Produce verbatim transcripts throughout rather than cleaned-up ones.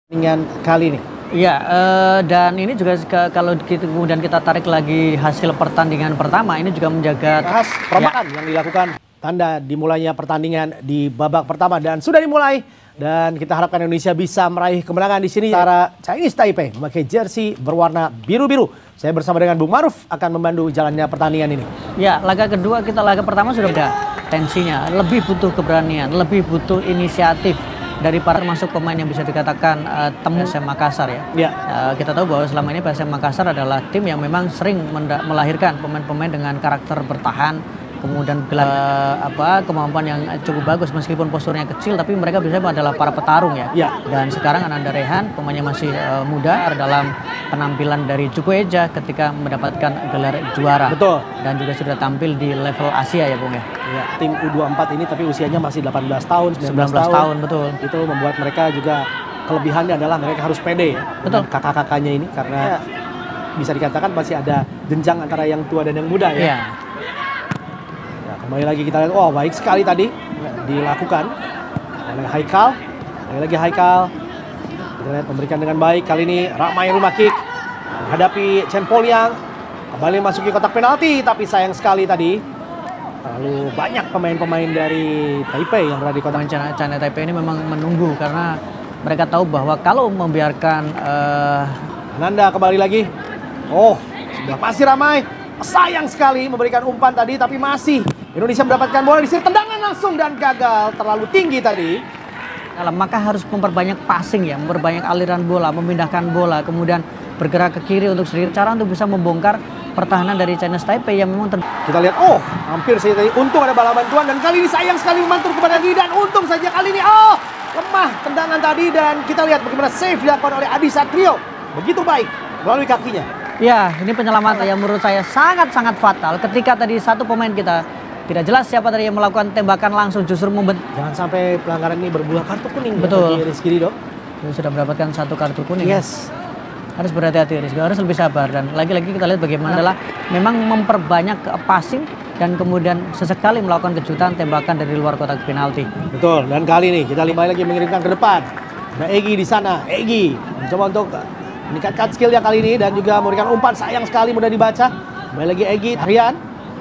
Dengan kali ini. Iya, uh, dan ini juga ke, kalau kita, kemudian kita tarik lagi hasil pertandingan pertama, ini juga menjaga Bahas perombakan ya. Yang dilakukan tanda dimulainya pertandingan di babak pertama dan sudah dimulai dan kita harapkan Indonesia bisa meraih kemenangan di sini. Antara Chinese Taipei memakai jersey berwarna biru-biru. Saya bersama dengan Bung Maruf akan membantu jalannya pertandingan ini. Ya, laga kedua kita laga pertama sudah ada tensinya, lebih butuh keberanian, lebih butuh inisiatif dari para termasuk pemain yang bisa dikatakan uh, temu P S M Makassar ya. Ya. Uh, kita tahu bahwa selama ini P S M Makassar adalah tim yang memang sering melahirkan pemain-pemain dengan karakter bertahan, kemudian uh, apa kemampuan yang cukup bagus meskipun posturnya kecil, tapi mereka biasanya adalah para petarung ya. Ya. Dan sekarang Ananda Rehan pemainnya masih uh, muda dalam penampilan dari Cukueja ketika mendapatkan gelar juara. Betul. Dan juga sudah tampil di level Asia ya Bung ya. Ya, tim U dua puluh empat ini tapi usianya masih delapan belas tahun, sembilan belas, sembilan belas tahun, betul. Itu membuat mereka juga kelebihannya adalah mereka harus pede ya. Betul. Kakak-kakaknya ini karena ya, bisa dikatakan masih ada jenjang antara yang tua dan yang muda ya. Ya. Ya, kembali lagi kita lihat, oh baik sekali tadi dilakukan oleh Haikal. Kembali lagi Haikal. Kita lihat memberikan dengan baik kali ini Ramai rumah kick menghadapi Chen Poliang. Kembali masuki kotak penalti tapi sayang sekali tadi. Terlalu banyak pemain-pemain dari Taipei yang berada di kotak. China, China Taipei ini memang menunggu karena mereka tahu bahwa kalau membiarkan uh... Ananda kembali lagi. Oh, sudah masih ramai. Sayang sekali memberikan umpan tadi tapi masih Indonesia mendapatkan bola di sini, tendangan langsung dan gagal terlalu tinggi tadi. Maka harus memperbanyak passing ya, memperbanyak aliran bola, memindahkan bola, kemudian bergerak ke kiri untuk sendiri cara untuk bisa membongkar pertahanan dari Chinese Taipei yang memang kita lihat, oh hampir saja tadi untung ada bala bantuan dan kali ini sayang sekali memantul kepada Di dan untung saja kali ini oh lemah tendangan tadi dan kita lihat bagaimana save dilakukan oleh Adi Satrio begitu baik melalui kakinya. Ya, ini penyelamatan yang menurut saya sangat-sangat fatal ketika tadi satu pemain kita tidak jelas siapa tadi yang melakukan tembakan langsung justru membentuk. Jangan sampai pelanggaran ini berbuah kartu kuning. Betul. Ya, Rizky Ridho sudah mendapatkan satu kartu kuning. Yes. Harus berhati-hati, Rizky, harus lebih sabar dan lagi-lagi kita lihat bagaimana adalah memang memperbanyak passing dan kemudian sesekali melakukan kejutan tembakan dari luar kotak penalti. Betul. Dan kali ini kita kembali lagi mengirimkan ke depan. Ada Egi di sana. Egi mencoba untuk meningkatkan skillnya kali ini dan juga memberikan umpan sayang sekali mudah dibaca. Kembali lagi Egi, Rian.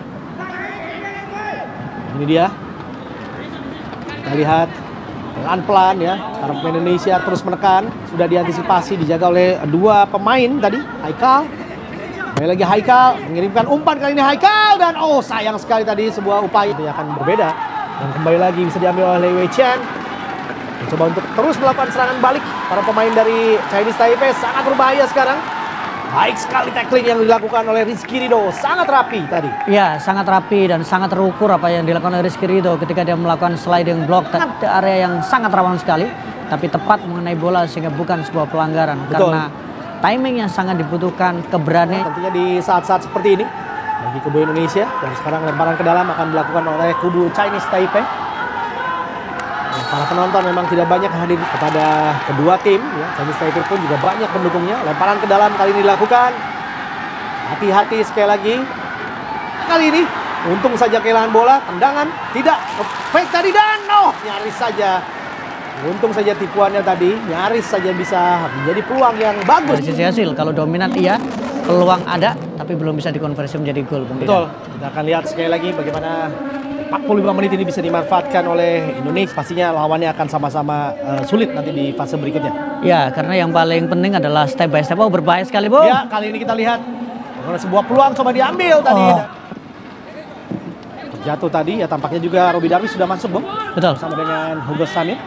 Ini dia. Kita lihat pelan-pelan ya, para pemain Indonesia terus menekan, sudah diantisipasi, dijaga oleh dua pemain tadi, Haikal. Kembali lagi Haikal, mengirimkan umpan kali ini Haikal dan oh sayang sekali tadi sebuah upaya yang akan berbeda dan kembali lagi bisa diambil oleh Wei Chen. Mencoba untuk terus melakukan serangan balik para pemain dari Chinese Taipei sangat berbahaya sekarang. Baik sekali tackling yang dilakukan oleh Rizky Ridho, sangat rapi tadi. Ya, sangat rapi dan sangat terukur apa yang dilakukan oleh Rizky Ridho ketika dia melakukan sliding block di area yang sangat rawan sekali, tapi tepat mengenai bola sehingga bukan sebuah pelanggaran. Betul. Karena timing yang sangat dibutuhkan, keberanian. Tentunya di saat-saat seperti ini bagi kubu Indonesia dan sekarang lemparan ke dalam akan dilakukan oleh kubu Chinese Taipei. Para penonton memang tidak banyak hadir kepada kedua tim ya. Chinese Taipei pun juga banyak pendukungnya. Lemparan ke dalam kali ini dilakukan. Hati-hati sekali lagi. Kali ini untung saja kehilangan bola, tendangan tidak fake tadi dan oh nyaris saja. Untung saja tipuannya tadi, nyaris saja bisa menjadi peluang yang bagus. Dari sisi hasil kalau dominan iya, peluang ada tapi belum bisa dikonversi menjadi gol. Betul. Kita akan lihat sekali lagi bagaimana empat puluh lima menit ini bisa dimanfaatkan oleh Indonesia. Pastinya lawannya akan sama-sama uh, sulit nanti di fase berikutnya. Ya, karena yang paling penting adalah step by step. Oh, berbahaya sekali, Bung. Ya, kali ini kita lihat ada sebuah peluang coba diambil tadi. Oh. Terjatuh tadi ya, tampaknya juga Robi Darwis sudah masuk, Bung. Betul. Bersama dengan Hugo Samir.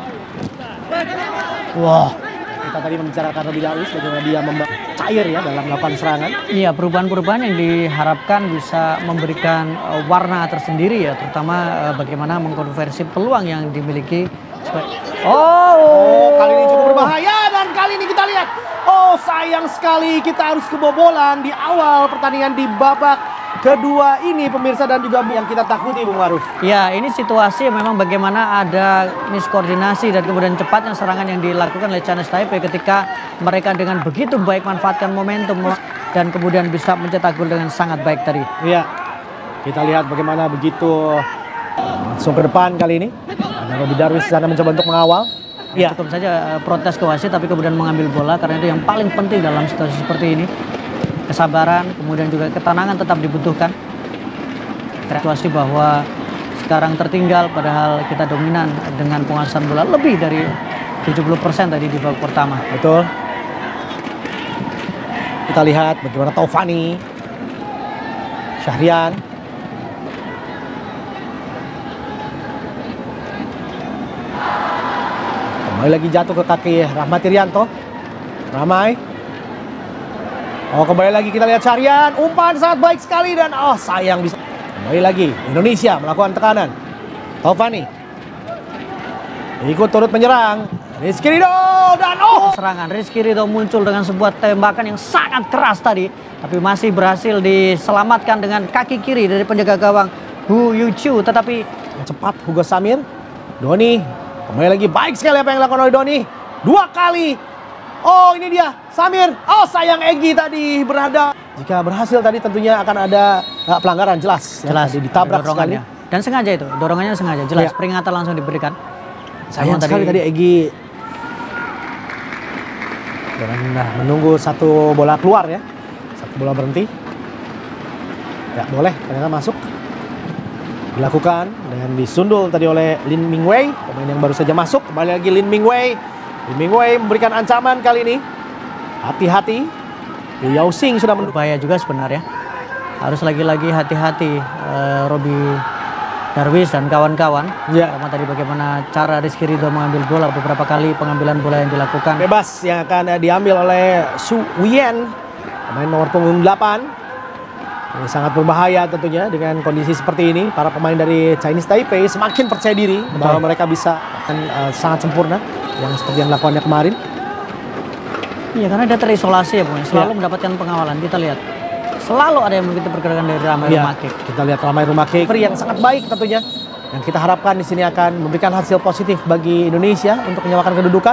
Wah. Kita tadi membicarakan Robi Darwis bagaimana dia cair ya dalam melakukan serangan. Iya, perubahan-perubahan yang diharapkan bisa memberikan uh, warna tersendiri ya, terutama uh, bagaimana mengkonversi peluang yang dimiliki. Oh, oh, kali ini cukup berbahaya dan kali ini kita lihat. Oh, sayang sekali kita harus kebobolan di awal pertandingan di babak kedua ini pemirsa dan juga yang kita takuti Bung Maruf. Ya, ini situasi memang bagaimana ada miskoordinasi dan kemudian cepatnya serangan yang dilakukan oleh Chinese Taipei ketika mereka dengan begitu baik manfaatkan momentum dan kemudian bisa mencetak gol dengan sangat baik tadi. Iya, kita lihat bagaimana begitu langsung ke depan kali ini. Ada Robi Darwis di sana mencoba untuk mengawal. Ya. Cukup saja uh, protes ke wasit tapi kemudian mengambil bola karena itu yang paling penting dalam situasi seperti ini. Kesabaran, kemudian juga ketenangan tetap dibutuhkan. Situasi bahwa sekarang tertinggal padahal kita dominan dengan penguasaan bola lebih dari tujuh puluh persen tadi di babak pertama. Betul. Kita lihat bagaimana Taufani, Syahrian. Kembali lagi jatuh ke kaki Rahmat Irianto. Ramai. Oh, kembali lagi kita lihat Syahrian. Umpan sangat baik sekali dan oh sayang bisa. Kembali lagi Indonesia melakukan tekanan. Taufani ikut turut menyerang. Rizky Ridho dan oh Serangan Rizky Ridho muncul dengan sebuah tembakan yang sangat keras tadi, tapi masih berhasil diselamatkan dengan kaki kiri dari penjaga gawang Hu Yuchu. Tetapi cepat Hugo Samir. Doni kembali lagi baik sekali apa yang dilakukan oleh Doni. Dua kali. Oh ini dia Samir. Oh sayang Egy tadi berada. Jika berhasil tadi tentunya akan ada uh, pelanggaran jelas. jelas ya, tadi ditabrak sekali. Dan sengaja itu dorongannya sengaja jelas. Ya. Peringatan langsung diberikan. Sayang Namun sekali tadi Egy dengan nah, menunggu satu bola keluar ya. Satu bola berhenti. Ya boleh ternyata masuk. Dilakukan dengan disundul tadi oleh Lin Mingwei, pemain yang baru saja masuk. Kembali lagi Lin Mingwei. Lin Mingwei memberikan ancaman kali ini. Hati-hati. Liu Yaoxing sudah berbahaya juga sebenarnya. Harus lagi-lagi hati-hati uh, Robi Darwis dan kawan-kawan. Ya. Karena tadi bagaimana cara Rizky Ridho mengambil bola, beberapa kali pengambilan bola yang dilakukan. Bebas yang akan diambil oleh Su Wien, pemain nomor punggung delapan. Ini sangat berbahaya tentunya dengan kondisi seperti ini. Para pemain dari Chinese Taipei semakin percaya diri Betul. bahwa mereka bisa akan uh, sangat sempurna yang seperti yang dilakukannya kemarin. Iya, karena dia terisolasi ya, Bung. Selalu ya. mendapatkan pengawalan. Kita lihat selalu ada yang begitu pergerakan dari Ramai ya, Rumaki. Kita lihat Ramai Rumaki yang sangat baik tentunya. Yang kita harapkan di sini akan memberikan hasil positif bagi Indonesia untuk menyamakan kedudukan.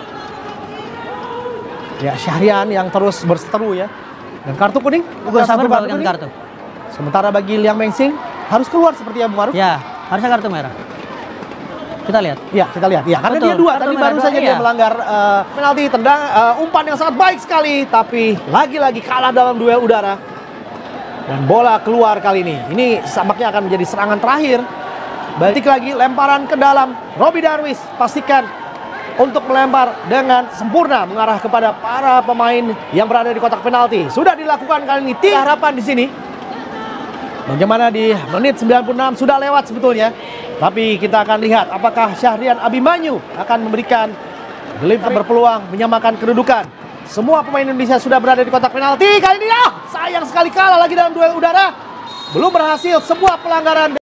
Ya, Syahrian yang terus berseteru ya. Dan kartu kuning. Hugo Samir mendapatkan kartu. Sementara bagi Liang Mengxing harus keluar seperti yang Bung Aruf. Ya, harusnya kartu merah. Kita lihat. Ya, kita lihat. Ya, karena Betul, dia dua. Tadi baru dua, saja iya. dia melanggar uh, penalti tendang uh, umpan yang sangat baik sekali, tapi lagi-lagi kalah dalam duel udara. Dan bola keluar kali ini. Ini tampaknya akan menjadi serangan terakhir. Balik lagi lemparan ke dalam. Robi Darwis pastikan untuk melempar dengan sempurna mengarah kepada para pemain yang berada di kotak penalti. Sudah dilakukan kali ini. Tiga harapan di sini. Bagaimana di menit sembilan puluh enam sudah lewat sebetulnya. Tapi kita akan lihat apakah Syahrian Abimanyu akan memberikan delivery berpeluang menyamakan kedudukan. Semua pemain Indonesia sudah berada di kotak penalti. Kali ini ah, sayang sekali kalah lagi dalam duel udara. Belum berhasil, sebuah pelanggaran.